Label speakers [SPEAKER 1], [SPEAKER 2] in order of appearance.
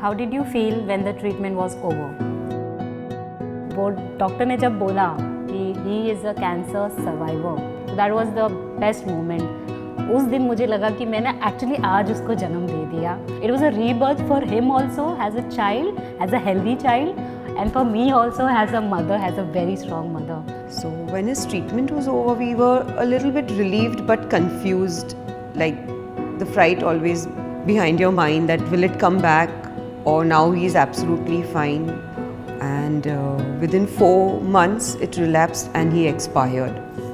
[SPEAKER 1] How did you feel when the treatment was over? वो doctor ने जब बोला कि he is a cancer survivor, that was the best moment. उस दिन मुझे लगा कि मैंने actually आज उसको जन्म दे दिया. It was a rebirth for him also as a child, as a healthy child, and for me also as a mother, as a very strong mother.
[SPEAKER 2] So when his treatment was over, we were a little bit relieved but confused, like the fright always behind your mind that will it come back or now he is absolutely fine. And within 4 months it relapsed and he expired.